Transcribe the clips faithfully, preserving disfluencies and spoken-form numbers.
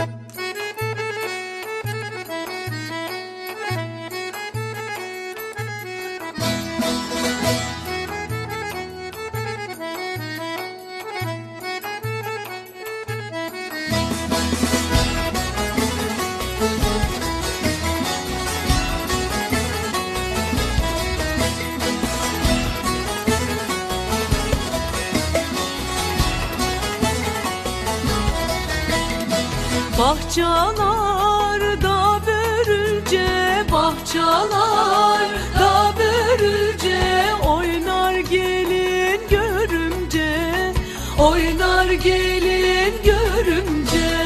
Bahçalarda börülce, bahçalarda börülce, oynar gelin görümce, oynar gelin görümce.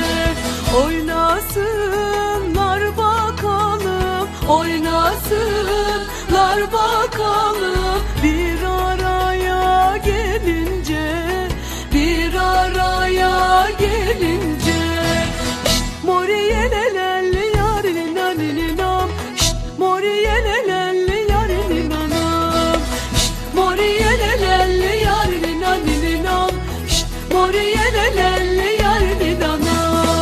Oynasınlar bakalım, oynasınlar bakalım, bir araya gelince, bir araya gelince. Moriyelelelli yarinin anininam, şşt moriyelelelli yarinin anam, şşt moriyelelelli yarinin anininam, şşt moriyelelelli yarinin anam.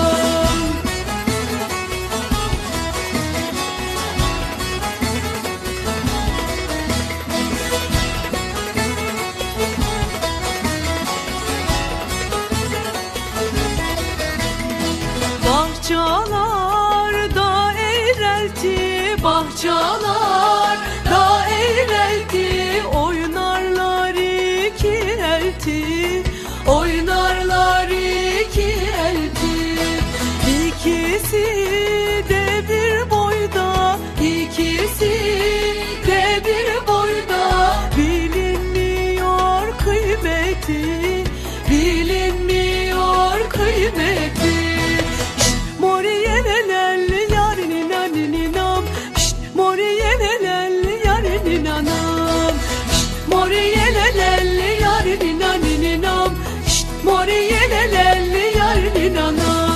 Bahçalarda eğrelti, bahçalarda eğrelti, oynarlar iki elti, oynarlar iki elti. İkisi de bir boyda, ikisi de bir boyda, bilinmiyor kıymeti, bilinmiyor kıymeti. Moriyelelelli yarinin anininam, şşt moriyelelelli yarinin anam, şşt moriyelelelli yarinin anininam, şşt moriyelelelli yarinin anam.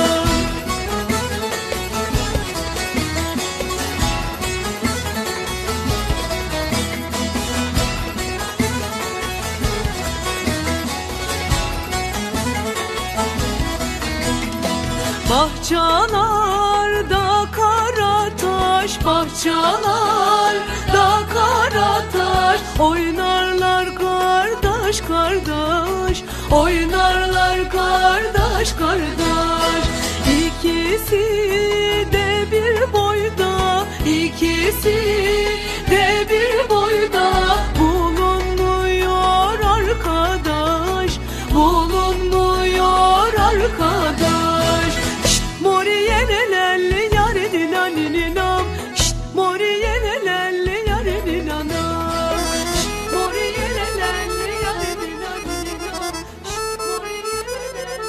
Bahçalarda karataş, bahçalarda karataş, oynarlar kardeş kardeş, oynarlar kardeş kardeş. İkisi de bir boyda, ikisi de bir boyda, bulunmuyor arkadaş, bulunmuyor arkadaş. Moriyelelelli yarinin anininam, şşt moriyelelelli yarinin anam, şşt moriyelelelli yarinin anininam, şşt moriyelelelli.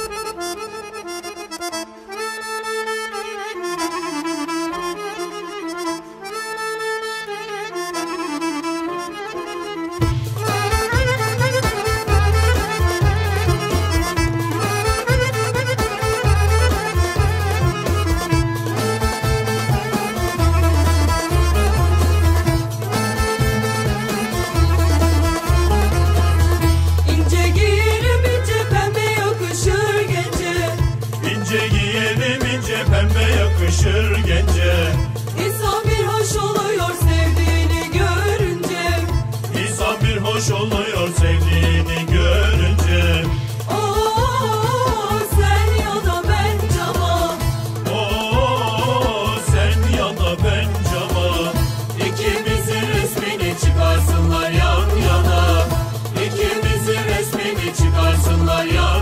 Yakışır gence, İnsan bir hoş oluyor sevdiğini görünce, İnsan bir hoş oluyor sevdiğini görünce. Oo sen ya da ben cama, Oo sen ya da ben cama, İkimizin resmini çıkarsınlar yan yana, İkimizin resmini çıkarsınlar yan yana.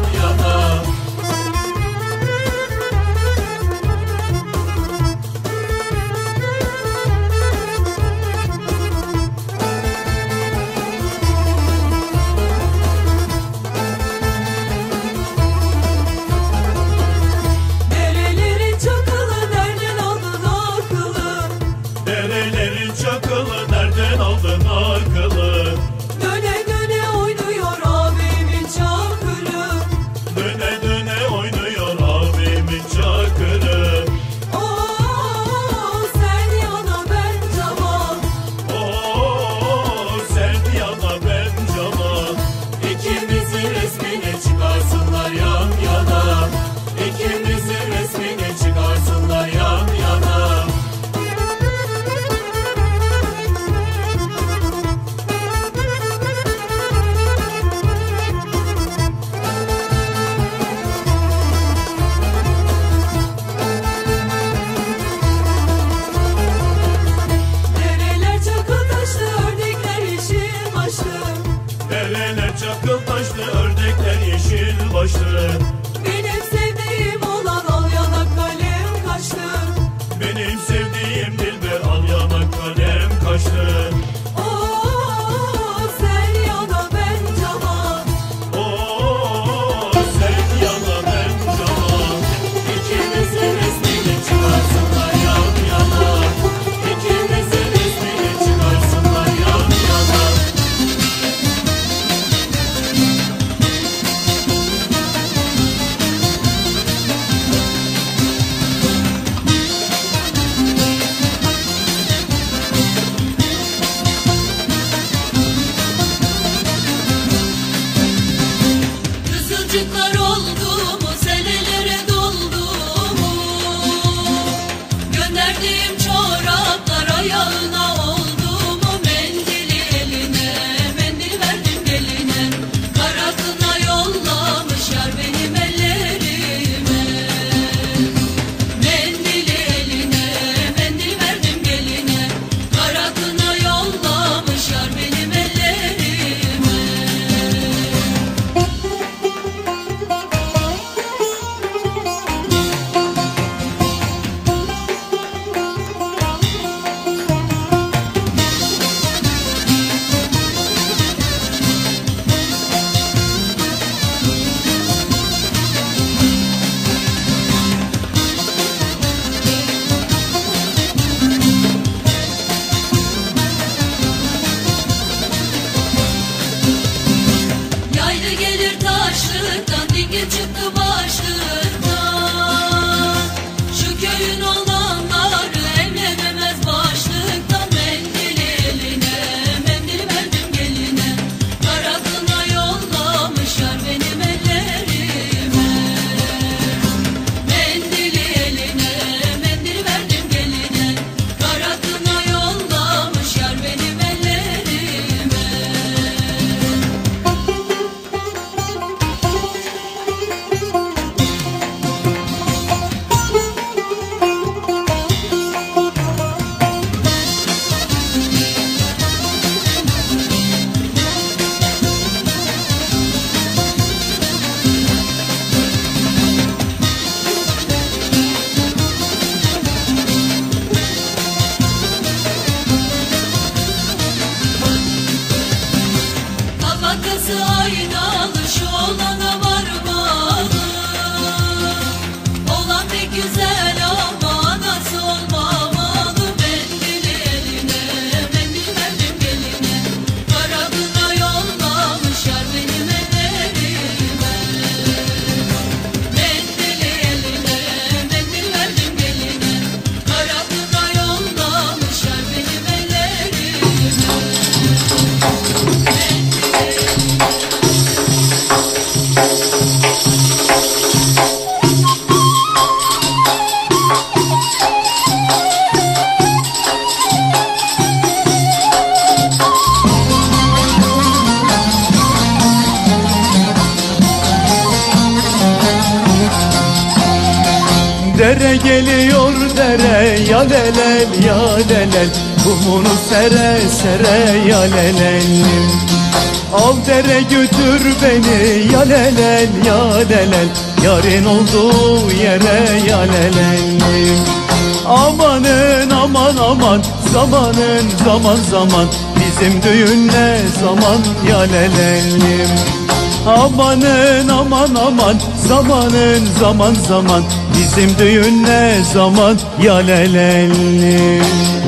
Dere geliyor dere, yalelel yalelel, kumunu sere sere yalelelim. Al dere götür beni, yalelel yalelel, yarın olduğu yere yalelelim. Amanın aman aman, zamanın zaman zaman, bizim düğün ne zaman yalelelim. Amanın aman aman, zamanın zaman zaman, bizim düğün ne zaman yalelelim.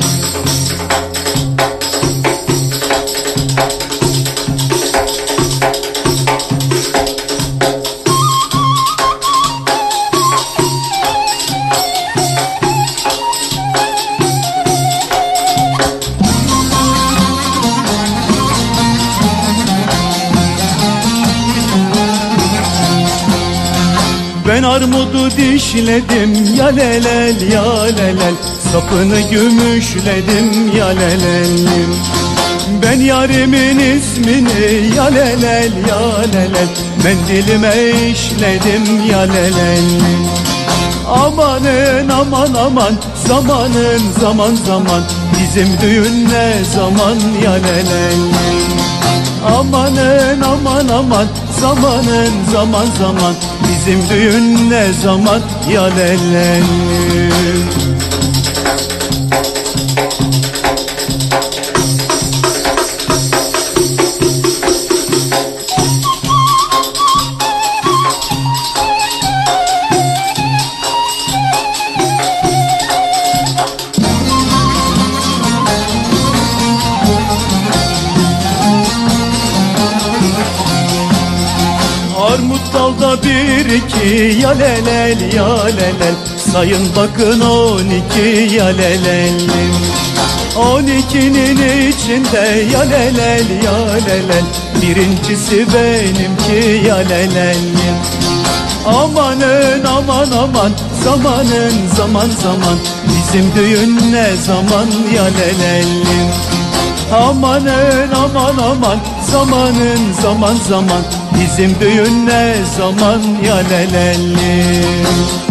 Ben armudu dişledim, yalelel yalelel, sapını gümüşledim, yalelelim. Ben yarimin ismini, yalelel yalelel, mendilime işledim, yalelelim. Amanın aman aman, zamanın zaman zaman, bizim düğün ne zaman yalelelim. Amanın aman aman, zamanın zaman zaman, bizim düğün ne zaman yalelelim. Armut dalda bir iki, yalelel yalelel, sayın bakın on iki yalelelim. On ikinin içinde yalelel yalelel, birincisi benimki yalelelim. Amanın aman aman, zamanın zaman zaman, bizim düğün ne zaman yalelelim. Amanın aman aman, zamanın zaman zaman, bizim düğün ne zaman yalelelim.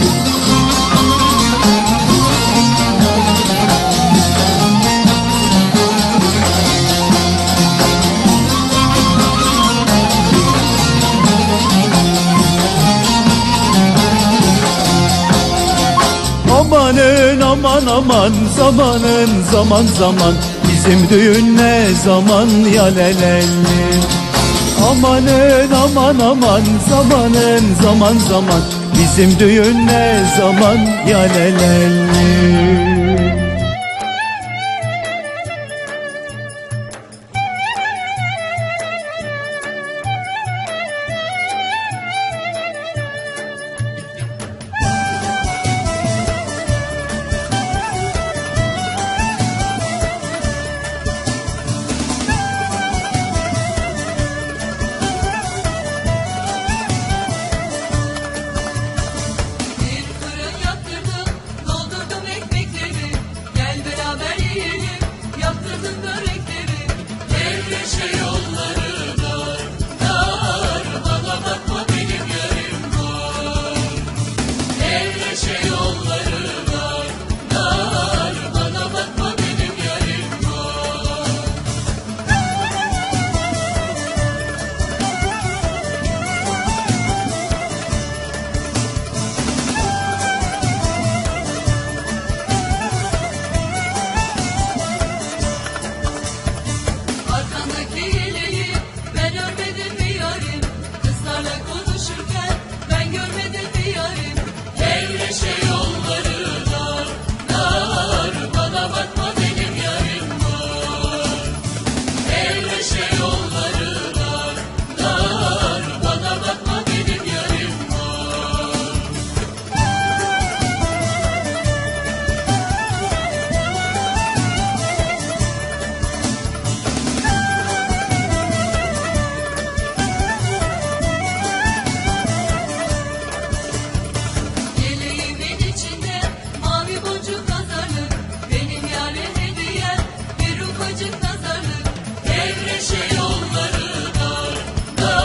Amanın aman aman, zamanın zaman zaman, bizim düğün ne zaman yalelelim. Amanın aman aman, zamanın zaman zaman, bizim düğün ne zaman yalelelim.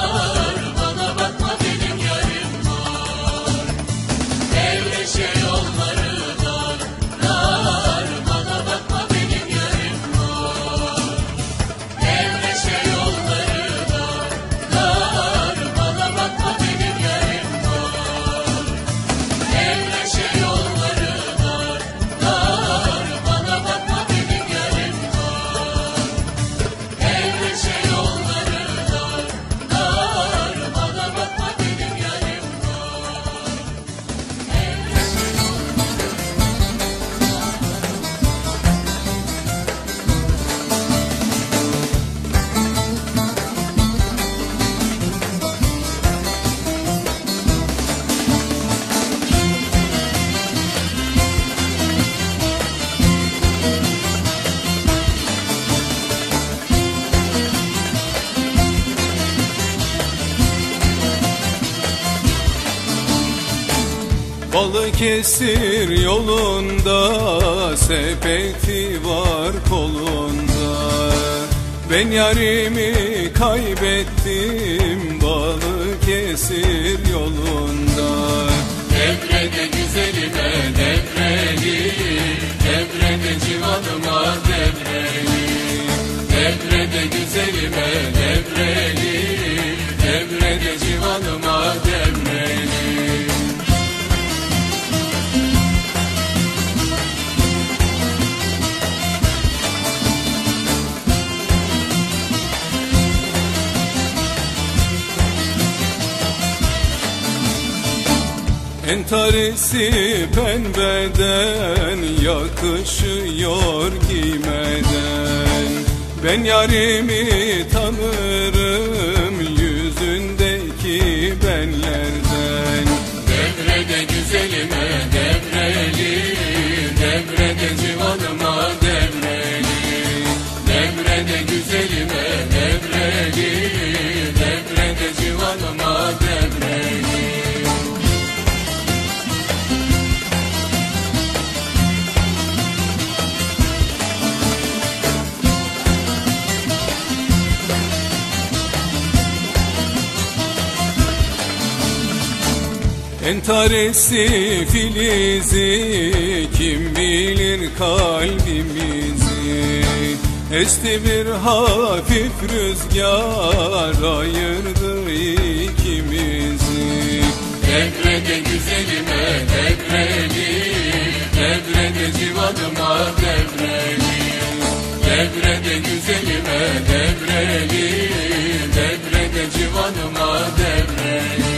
Şey Balıkesir yolunda sepeti var kolunda. Ben yarimi kaybettim Balıkesir yolunda. Devrede güzelime devreli, devrede civanıma devreli. Devrede güzelime devreli, devrede civanıma devreli. Entarisi pembeden yakışıyor giymeden. Ben yarimi tanırım yüzündeki benlerden. Devrede güzelime devreli, devrede civanıma devreli. Devrede güzelime devreli, devrede civanıma devreli. Entarisi filizi kim bilir kalbimizi. Esti bir hafif rüzgar ayırdı ikimizi. Devrede güzelime devreli, devrede civanıma devreli. Devrede güzelime devreli, devrede civanıma devreli.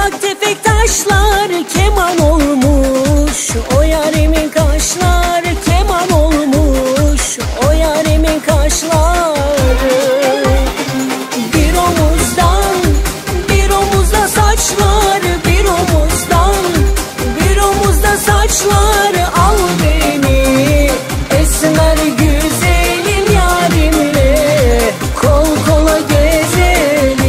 Ufak tefek taşlar keman olmuş, o yarimin kaşları keman olmuş, o yarimin kaşları. Bir omuzdan bir omuzda saçları, bir omuzdan bir omuzda saçları. Al beni esmer güzelim yarimle kol kola gezelim.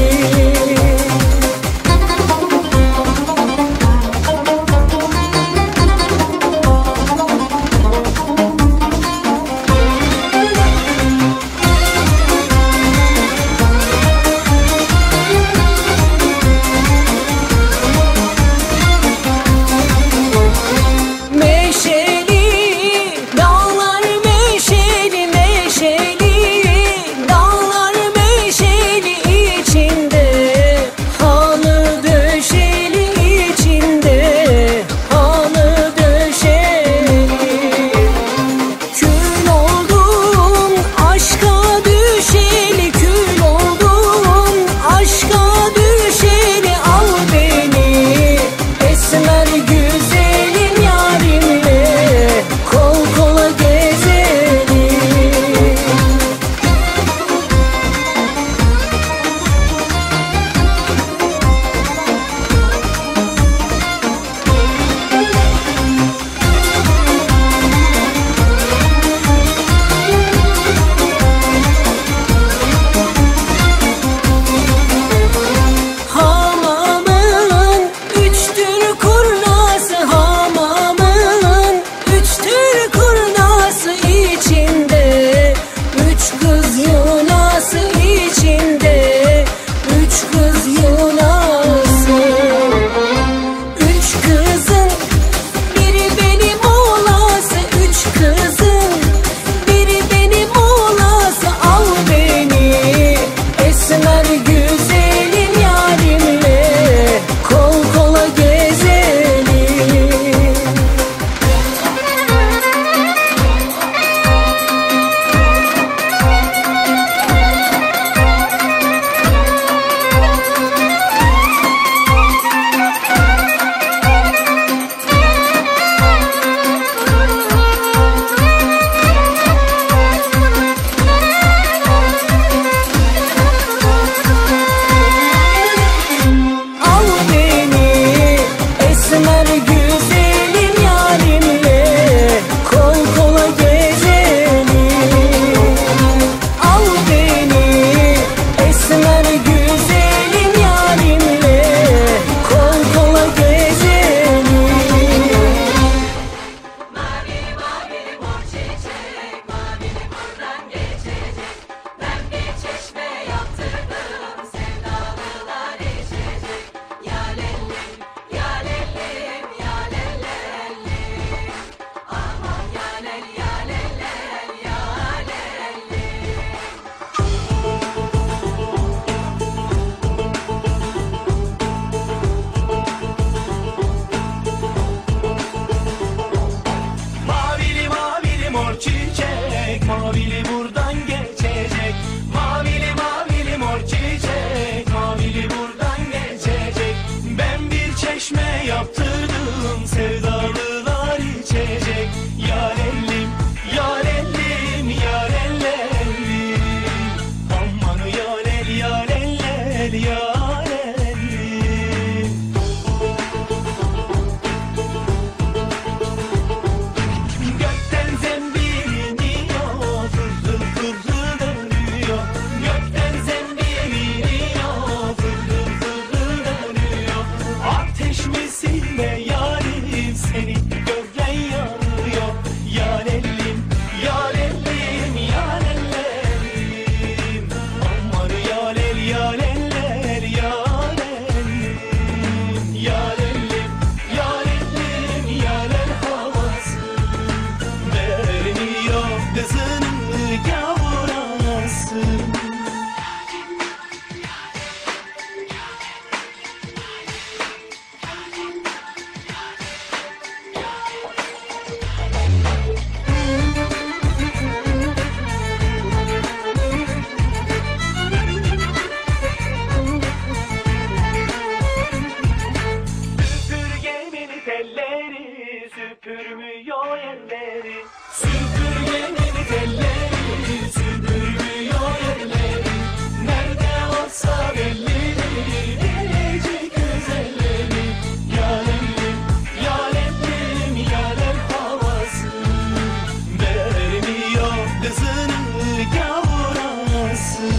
süpürmüyor elleri. Süpürgenin telleri süpürmüyor elleri. Nerede olsa belli gelecek güzelleri. Yarenim, yarenim, yaren havası vermiyor kızını gavurası.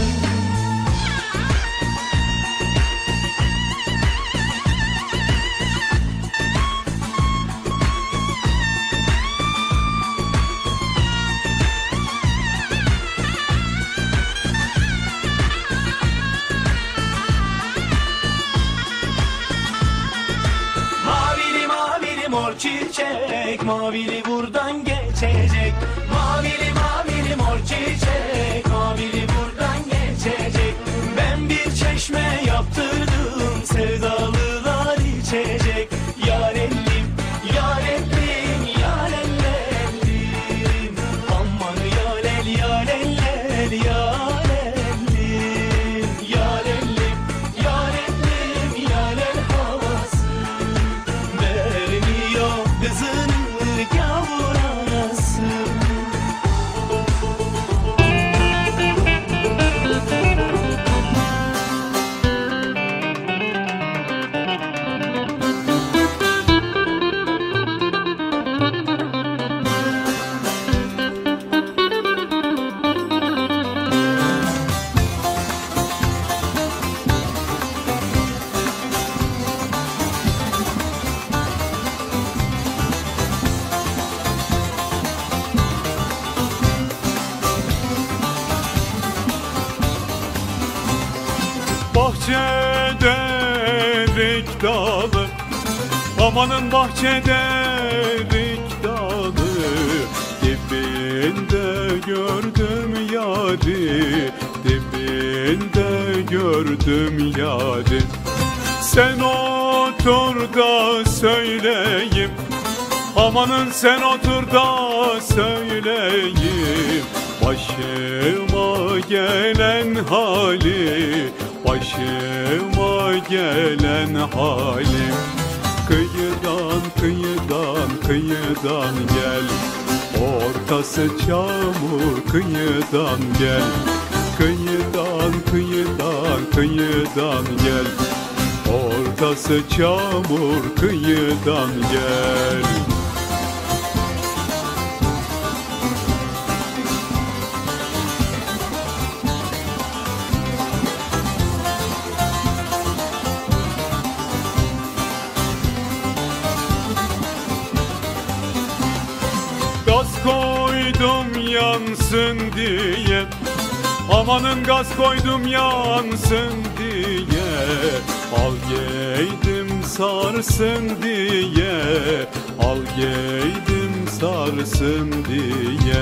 Mor çiçek, mavili buradan geçecek. Mavili mavili mor çiçek, mavili buradan geçecek. Ben bir çeşme yaptırdım, sevdalılar içecek. Yarenim, yarenim, yarellerim. Aman yarel, yareller, yarellim. Yarellim, yarellim, yarel havası vermiyor kızını gavurası. Bahçede erik dalı, amanın bahçede erik dalı. Dibinde gördüm yari, dibinde gördüm yari. Sen otur da söyleyeyim, amanın sen otur da söyleyeyim. Başıma gelen hali, başıma gelen halim. Kıyıdan kıyıdan kıyıdan gel, ortası çamur kıyıdan gel. Kıyıdan kıyıdan kıyıdan gel, ortası çamur kıyıdan gel. Gaz koydum yansın diye, amanın gaz koydum yansın diye. Al giydim sarsın diye, al giydim sarsın diye.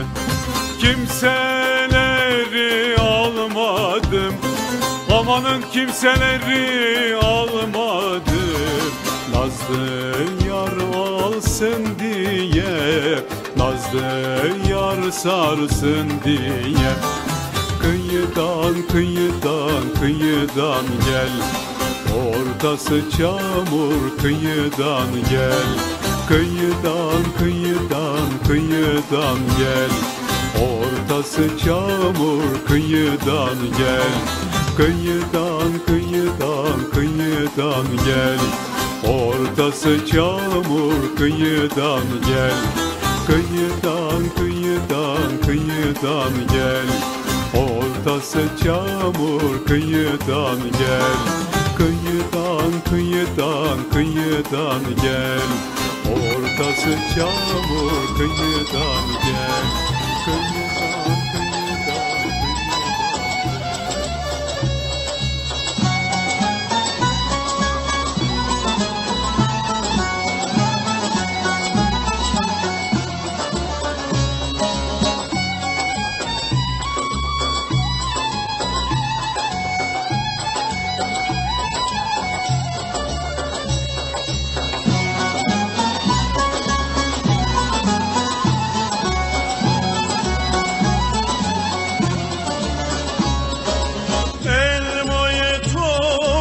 Kimseleri almadım, amanın kimseleri almadım. Nazlı yar alsın diye, nazlı yar sarsın diye. Kıyıdan kıyıdan kıyıdan gel, ortası çamur kıyıdan gel. Kıyıdan kıyıdan kıyıdan gel, ortası çamur kıyıdan gel. Kıyıdan kıyıdan kıyıdan gel, ortası çamur kıyıdan gel. Kıyıdan kıyıdan kıyıdan gel, ortası çamur kıyıdan gel. Kıyıdan kıyıdan kıyıdan gel, ortası çamur kıyıdan gel. Kıyıdan kıyıdan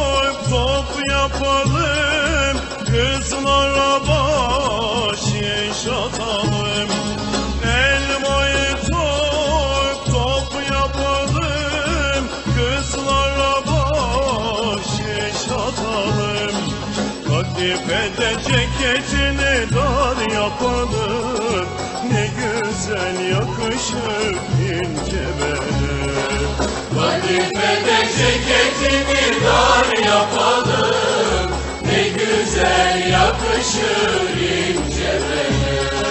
yapalım, kızlara baş yaşatalım. Elmayı top top yapalım, kızlara bahşiş atalım. Kadifede ceketini dar yapalım, ne güzel yakışır ince bele. Kadifede ceketini dar yapalım, ne güzel yakışır ince bele.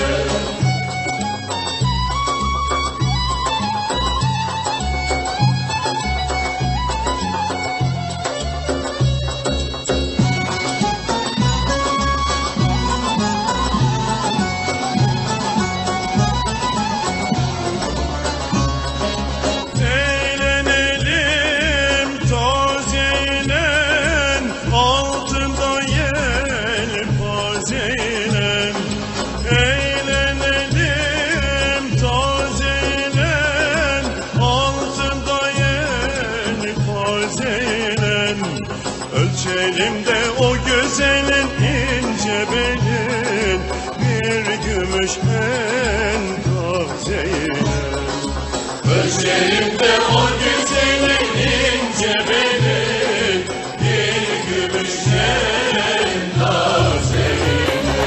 Ölçelimde o güzelin ince belin, bir gümüş en tazeyine. Ölçelimde o güzelin ince belin, bir gümüş en tazeyine.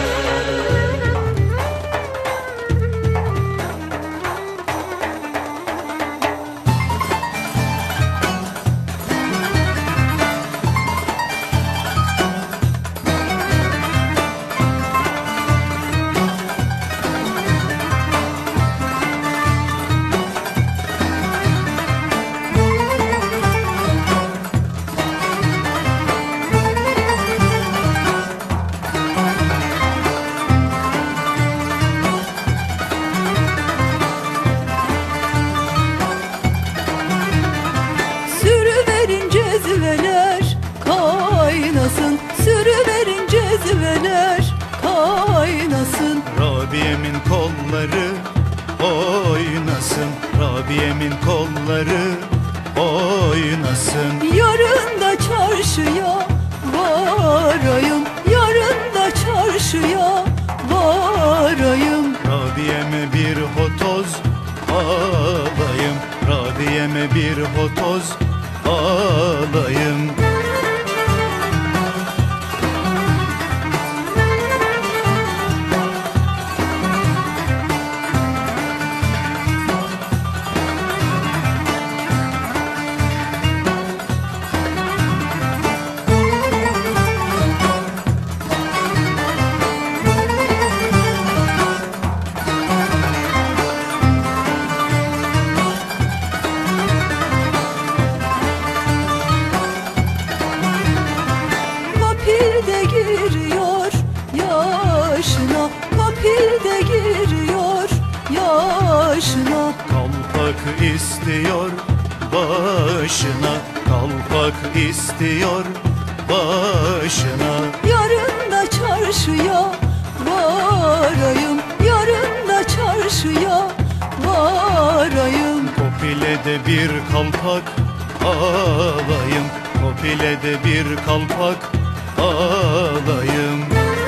Sürüverin ceziveler kaynasın, sürüverin ceziveler kaynasın. Rabiye'min kolları oynasın, Rabiye'min kolları oynasın. Yarın da çarşıya varayım, yarın da çarşıya varayım. Rabiye'me bir hotoz alayım, Rabiye'me bir hotoz alayım. Kapil de giriyor yaşına, kapil de giriyor yaşına. Kalpak istiyor başına, kalpak istiyor başına. Yarın da çarşıya varayım, yarın da çarşıya varayım. Kopilede bir kalpak alayım, Kopilede bir kalpak alayım.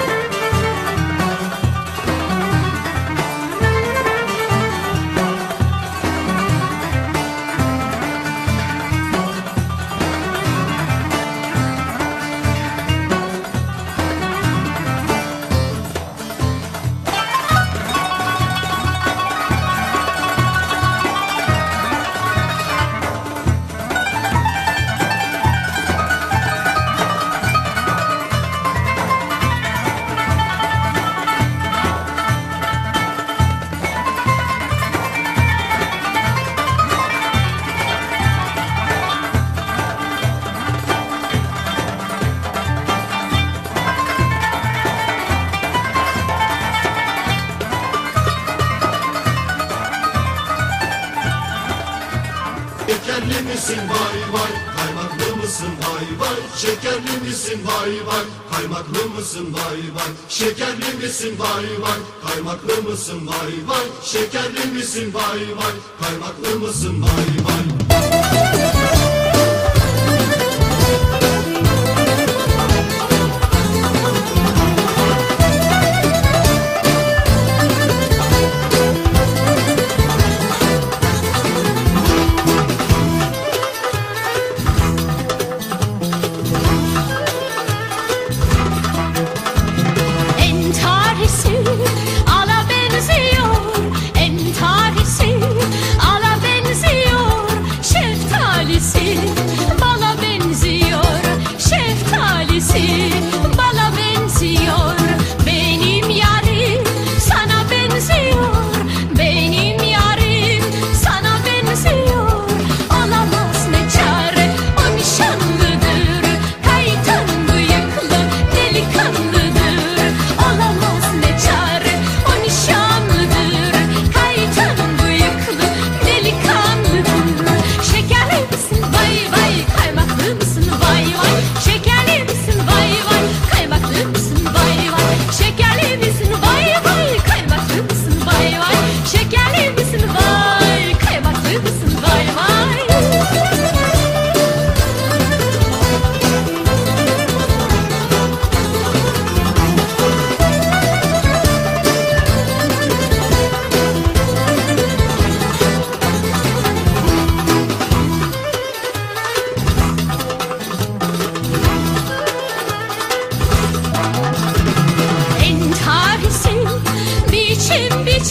Şekerli misin vay vay, kaymaklı mısın vay vay? Şekerli misin vay vay, kaymaklı mısın vay vay? Şekerli misin vay vay, kaymaklı mısın vay vay? Şekerli misin vay vay, kaymaklı mısın vay vay?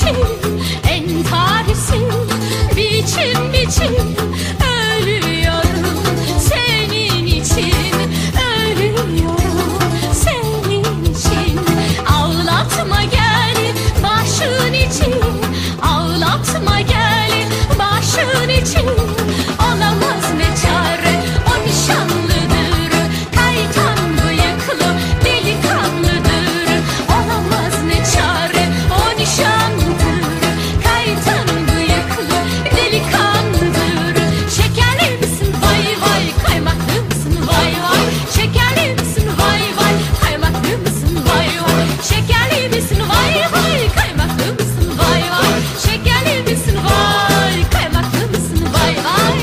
için entarisin, biçim biçim ölüyorum senin için, ölüyorum senin için. Ağlatma gel başın için, ağlatma gel başın için. Olamaz ne çare o nişanlıdır, kaytan bıyıklı delikanlıdır. Olamaz ne çare o nişanlıdır, kaytan bıyıklı delikanlıdır. Şekerli misin vay vay, kaymaklı mısın vay vay. Şekerli misin vay vay, kaymaklı mısın vay vay. Şekerli misin vay vay, kaymaklı mısın vay vay. Şekerli misin vay, kaymaklı mısın vay vay.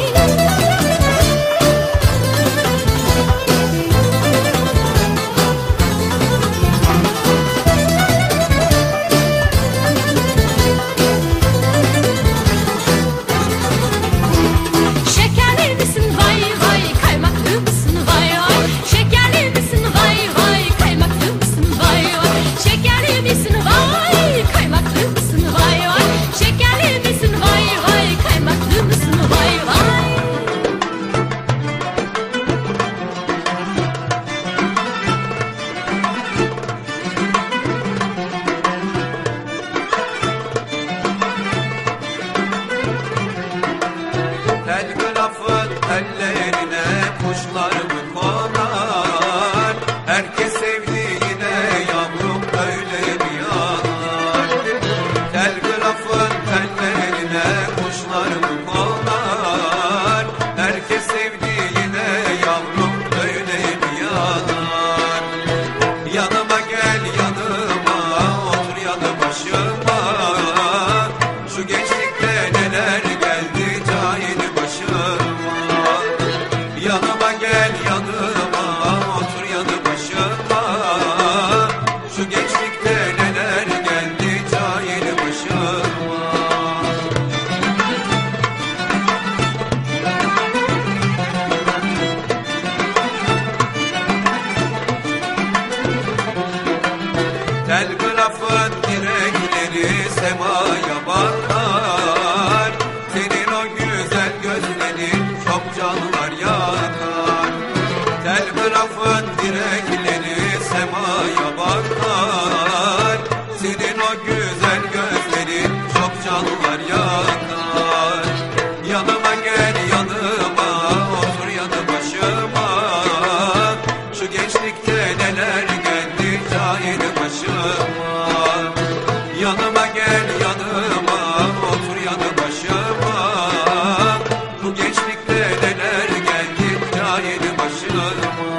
Şekerli misin vay vay, kaymaklı mısın vay vay. Şekerli misin vay vay, kaymaklı mısın vay vay. Şekerli misin vay, kaymaklı mısın vay vay. Şekerli misin vay vay, kaymaklı mısın vay vay. Telgrafın tellerine kuşlar mı konar? Herkes sevdiğine yavrum öyle mi yanar? Telgrafın tellerine kuşlar mı konar? Herkes sevdiğine yavrum öyle mi yanar? Yanıma gel yanıma, otur yanı başıma. Şu gençlikte neler geldi cahil başıma. Yanıma gel yanıma, otur yanı başıma. Şu gençlikte neler geldi cahil başıma. Telgrafın direkleri semaya bakar. Senin o güzel gözlerin çok canlar yakar. Telgrafın direkleri semaya bakar. Senin o güzel gözlerin çok canlar yakar. Yanıma gel yanıma, otur yanı başıma. Şu gençlikte neler geldi cahil başıma. Yanıma gel yanıma, otur yanı başıma. Bu gençlikte neler geldi cahil başıma.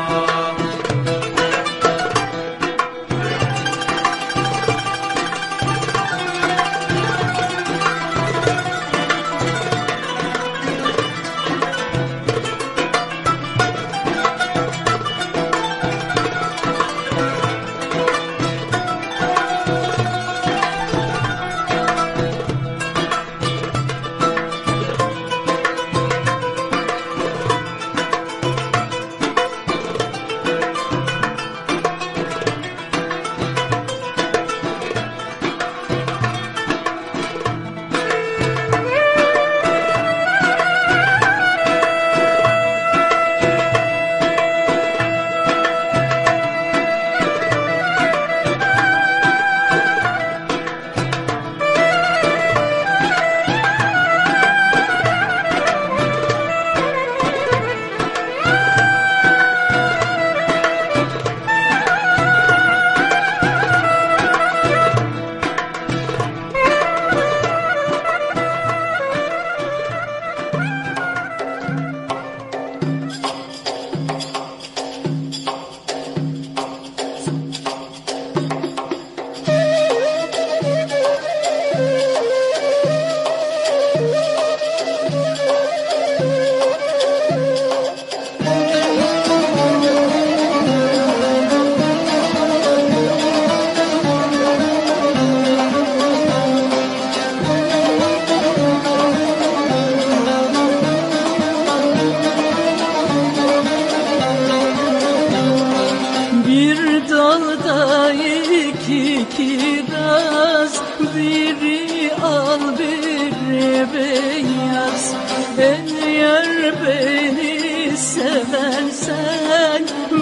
iki kiraz, biri al biri beyaz. Eğer beni seversen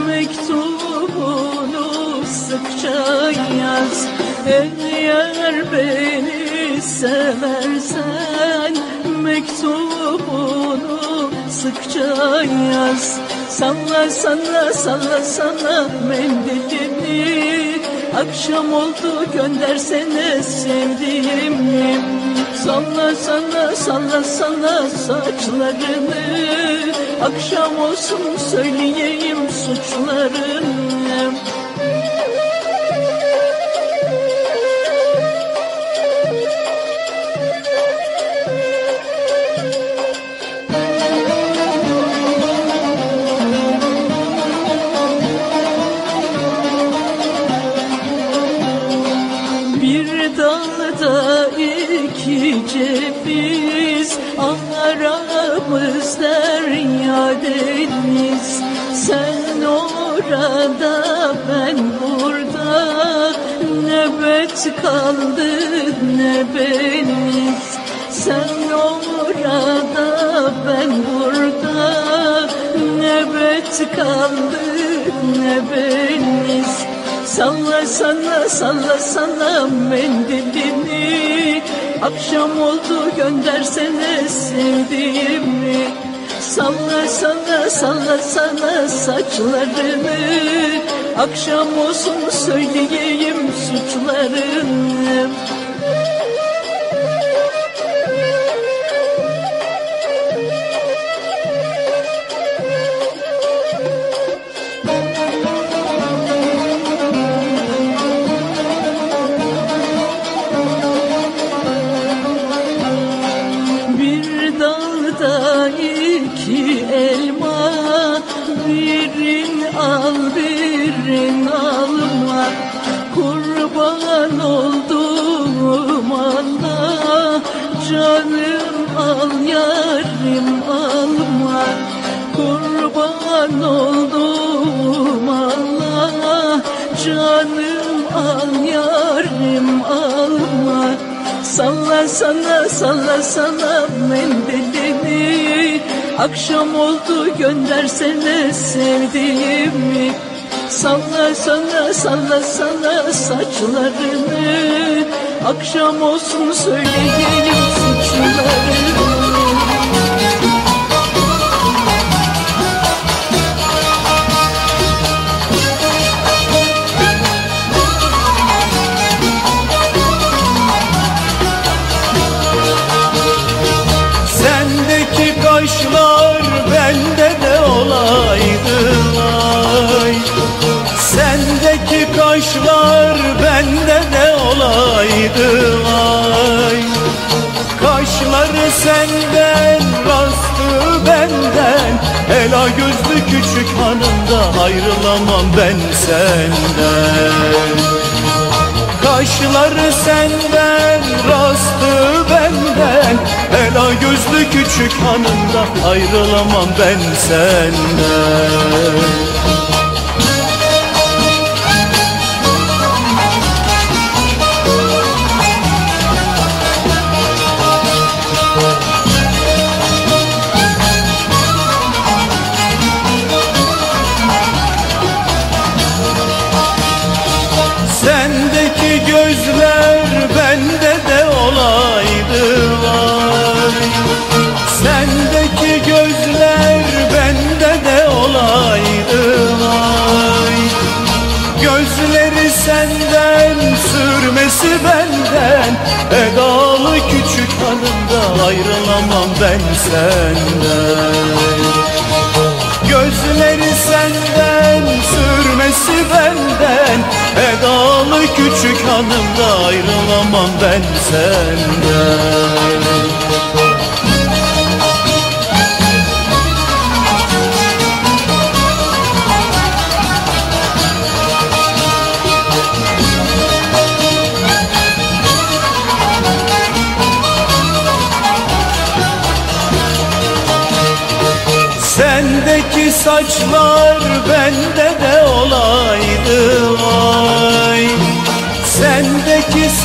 mektubunu sıkça yaz. Eğer beni seversen mektubunu sıkça yaz. Salla salla salla salla mendilini, akşam oldu göndersene sevdiğimi. Salla salla salla salla saçlarını, akşam olsun söyleyeyim suçlarını. İki ceviz, aramız derya deniz. Sen orada ben burada, nöbet kaldı nöbeniz. Sen orada ben burada, nöbet kaldı nöbeniz. Salla salla salla salla mendilini, akşam oldu göndersene sevdiğimi. Salla salla salla salla saçlarını, akşam olsun söyleyeyim suçlarını. İki elma, birin al birin alma. Kurban olduğum Allah, canım al yarim alma. Kurban olduğum Allah, canım al yarim alma. Salla sana salla sana mendilini, akşam oldu göndersene sevdiğimi. Salla sana salla sana saçlarını, akşam olsun söyleyeyim suçlarını. Sendeki kaşlar bende de olaydı vay. Sendeki kaşlar bende de olaydı vay. Kaşları senden, rastı benden, ela gözlü küçük hanımda ayrılamam ben senden. Kaşları senden, rastı benden, ela gözlü küçük hanımda ayrılamam ben senden. Sendeki gözler bende de olaydı vay. Sendeki gözler bende de olaydı vay. Gözleri senden, sürmesi benden, edalı küçük hanımda ayrılamam ben senden. Gözleri senden, sürmesi benden, edalı küçük hanımda ayrılamam ben senden. Sendeki saçlar bende de olaydı vay.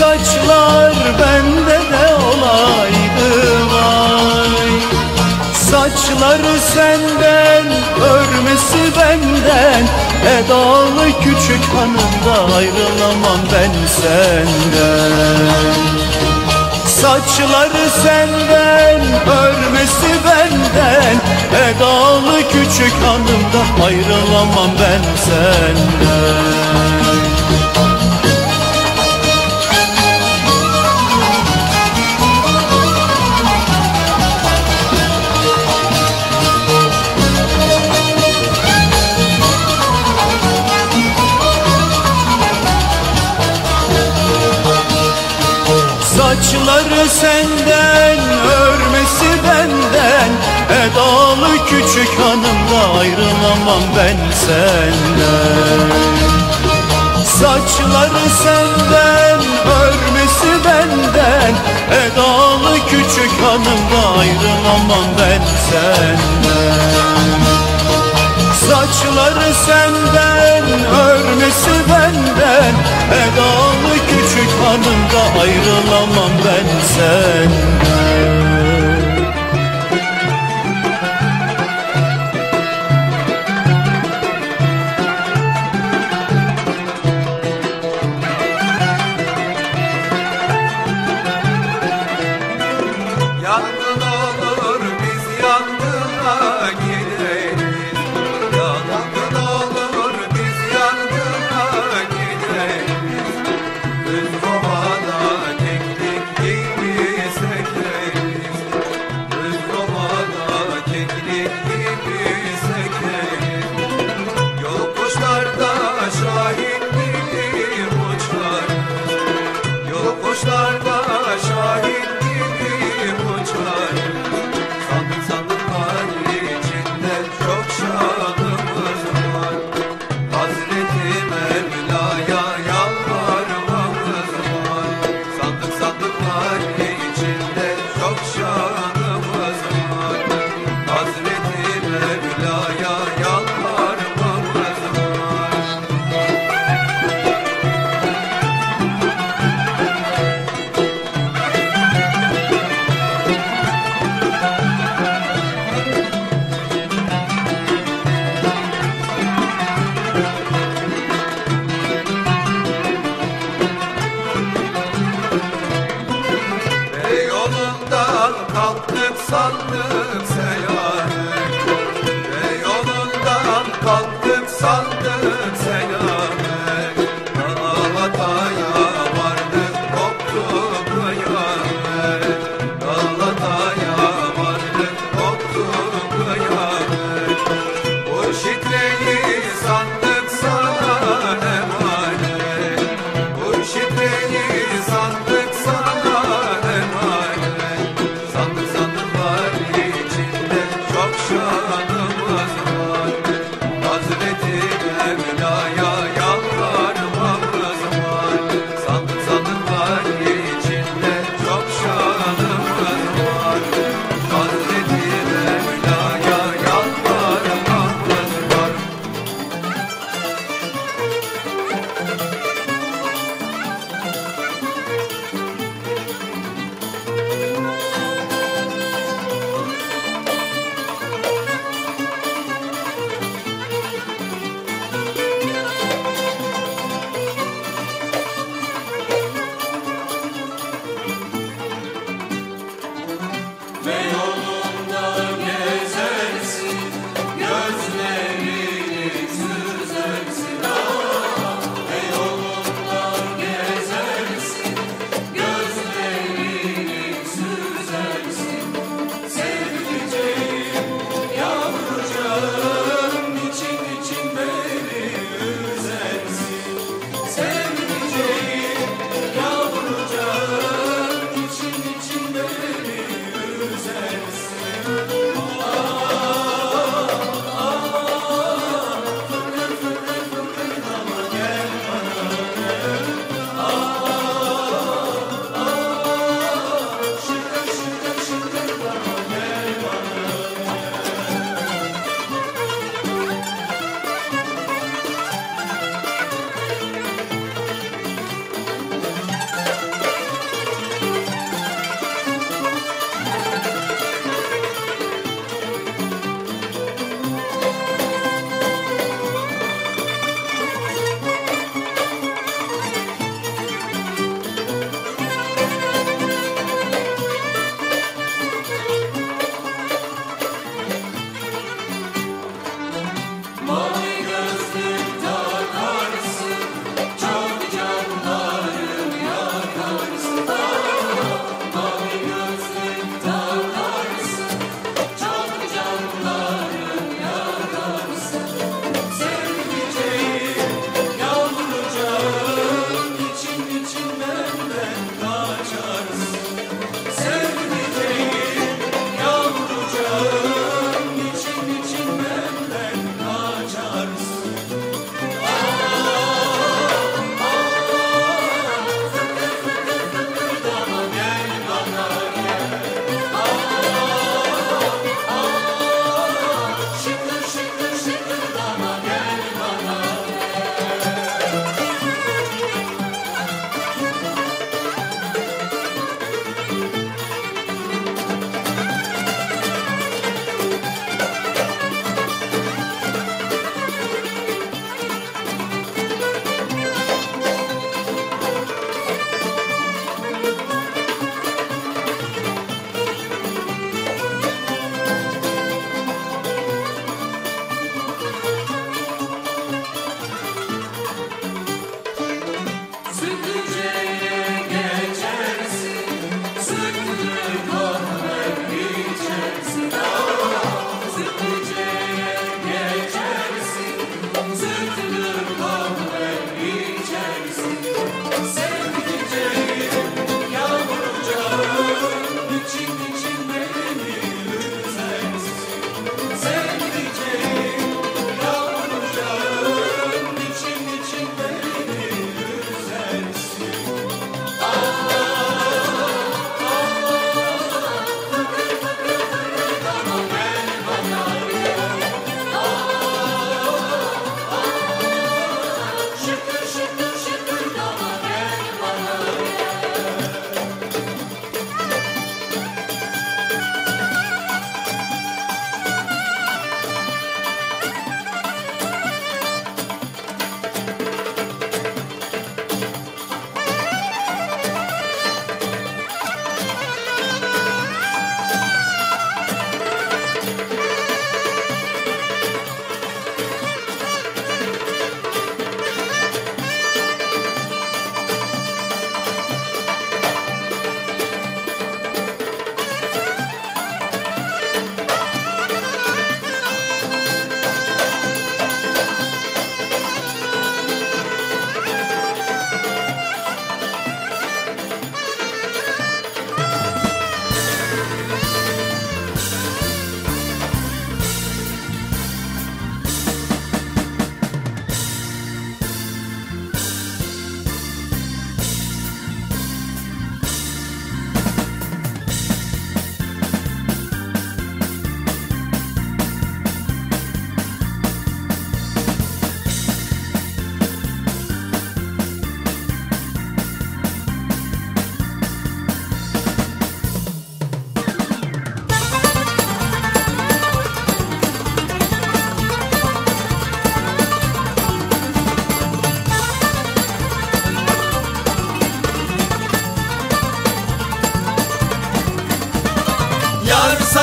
saçlar bende de olaydı vay. Saçları senden, örmesi benden, edalı küçük hanımda ayrılamam ben senden. Saçları senden, örmesi benden, edalı küçük hanımda ayrılamam ben senden. Saçları senden, örmesi benden, edalı küçük hanımda ayrılamam ben senden. Saçları senden, örmesi benden, edalı küçük hanımda ayrılamam ben senden. Saçları senden, örmesi benden, edalı küçük hanımda ayrılamam ben senden. Yangın olur biz yangına gideriz. Yangın olur biz yangına gideriz. Düz ovada keklik gibi sekleriz.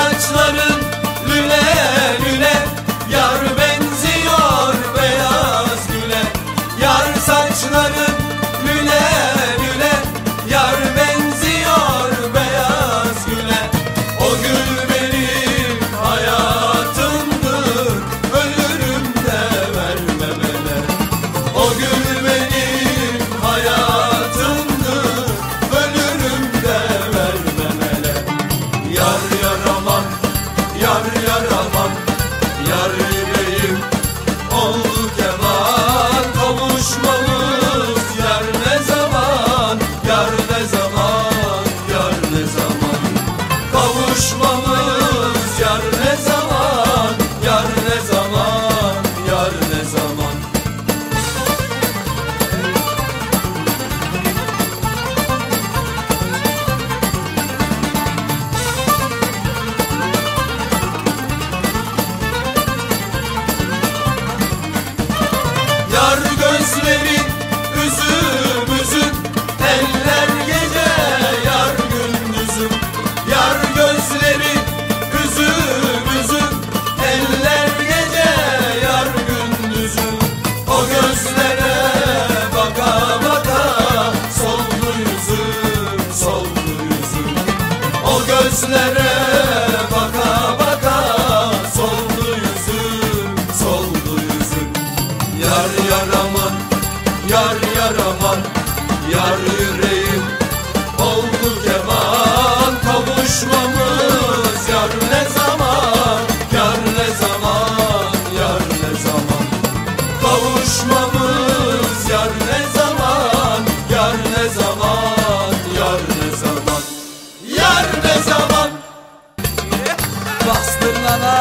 saçların lüle lüle, yar benziyor beyaz güle. Yar saçların lüle lüle, yar benziyor beyaz güle. O gül benim hayatımdır, ölürüm de vermem ele. O gül benim hayatımdır, ölürüm de vermem ele. Yar yar aman, yar yar aman, yar yüreğim oldu keman. Kavuşmamız yar ne zaman, yar ne zaman, yar ne zaman. Kavuşmamız yar ne zaman, yar ne zaman, yar ne zaman. Yar gözlerin üzüm üzüm, eller gece yar gündüzüm. Yar gözlerin üzüm üzüm, eller gece yar gündüzüm. O gözlere baka baka soldu yüzüm, soldu yüzüm. O gözlere baka baka soldu yüzüm, soldu yüzüm. Yar yar aman, yar yar aman, yar yüreğim oldu keman. Kavuşmamız yar ne zaman, yar ne zaman, yar ne zaman. Kavuşmamız yar ne zaman, yar ne zaman, yar ne zaman. Yar ne zaman. Bastır lan ha.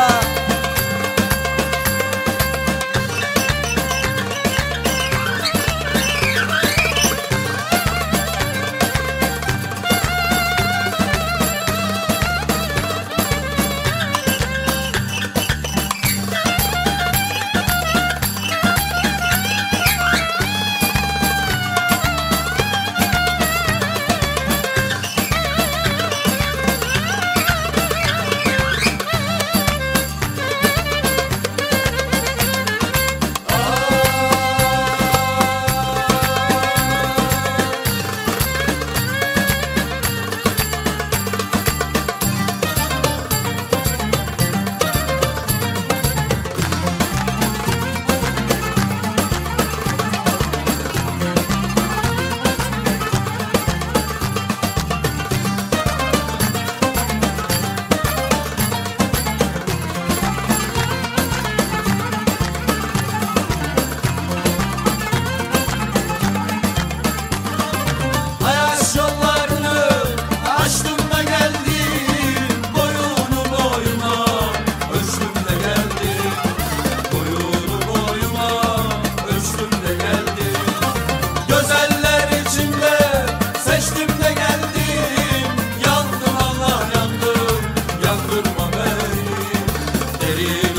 Hayat yollarını açtım da geldim, boyunu boyuma ölçtüm de geldim. Boyunu boyuma ölçtüm de geldim. Gözeller içinde seçtim de geldim. Yandım Allah yandım, yandırma beni. Derin